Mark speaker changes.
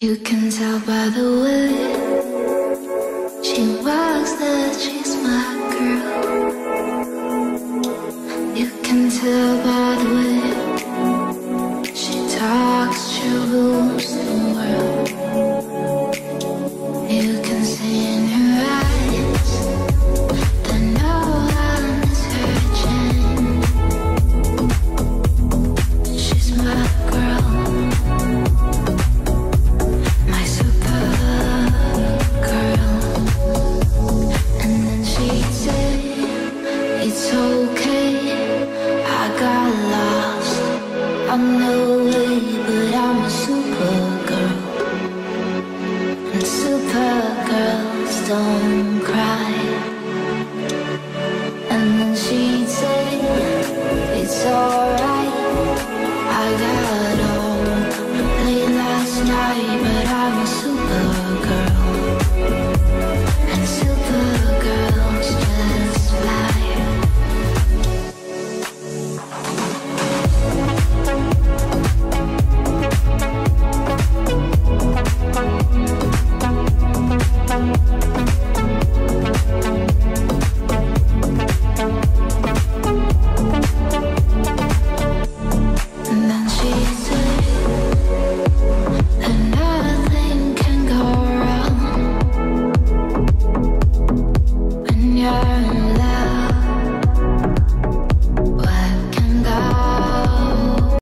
Speaker 1: You can tell by the way she walks that she's my girl. You can tell by the way she talks, she rules the world. You can see in her eyes that no one is searching. She's my girl, my super girl. And then she'd say, it's okay, I got lost on the way, but I'm a super girl. And super girls don't cry. And then she'd say, it's alright, I got home late last night, but I'm a super girl.